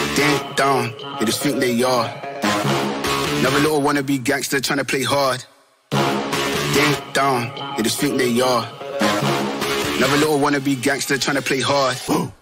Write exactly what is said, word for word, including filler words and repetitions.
Ding dong, they just think they are. Another little wannabe gangster trying to play hard. Ding dong, they just think they are. Another little wannabe gangster trying to play hard.